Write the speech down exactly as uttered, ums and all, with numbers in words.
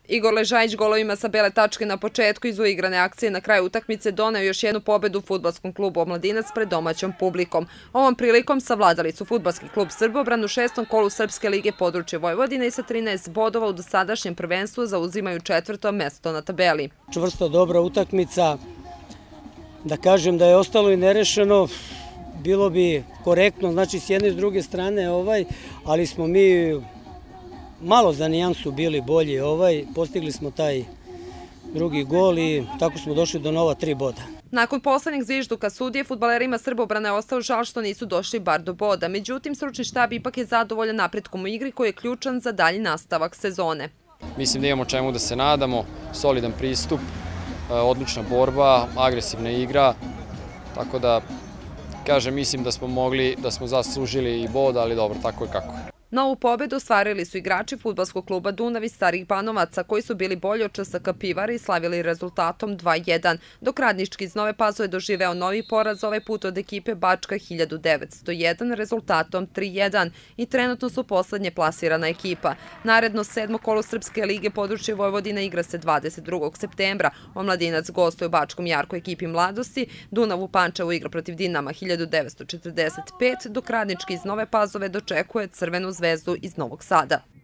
Igor Ležajić golovima sa bele tačke na početku iz uigrane akcije na kraju utakmice doneo još jednu pobedu fudbalskom klubu Omladinac pred domaćom publikom. Ovom prilikom savladali su fudbalski klub Srbobran u šestom kolu Srpske lige područje Vojvodine i sa trinaest bodova u dosadašnjem prvenstvu zauzimaju četvrto mesto na tabeli. Čvrsta, dobra utakmica. Da kažem da je ostalo i nerešeno, bilo bi korektno, znači s jedne i s druge strane, ovaj, ali smo mi malo za nijansu bili bolji, ovaj, postigli smo taj drugi gol i tako smo došli do nova tri boda. Nakon poslednjeg zvižduka sudije, fudbalerima Srbobrana je ostao žal što nisu došli bar do boda. Međutim, stručni štab ipak je zadovoljan napretkom u igri koji je ključan za dalji nastavak sezone. Mislim da imamo čemu da se nadamo, solidan pristup, odlična borba, agresivna igra, tako da, kažem, mislim da smo mogli, da smo zaslužili i bod, ali dobro, tako je kako je. Novu pobedu ostvarili su igrači fudbalskog kluba Dunav iz Starih Banovaca, koji su bili bolji od Č S K Pivar i slavili rezultatom dva jedan, dok Radnički iz Nove Pazove doživeo novi poraz ovaj put od ekipe Bačka hiljadu devetsto jedan rezultatom tri jedan i trenutno su poslednje plasirana ekipa. Naredno sedmo kolo Srpske lige područje Vojvodine igra se dvadeset drugog septembra. Omladinac gostuje u Bačkom Jarku ekipi Mladosti, Dunav u Pančevu igra protiv Dinama hiljadu devetsto četrdeset pet, dok Radnički iz Nove Pazove dočekuje Crvenu Zvezdu iz Novog Sada.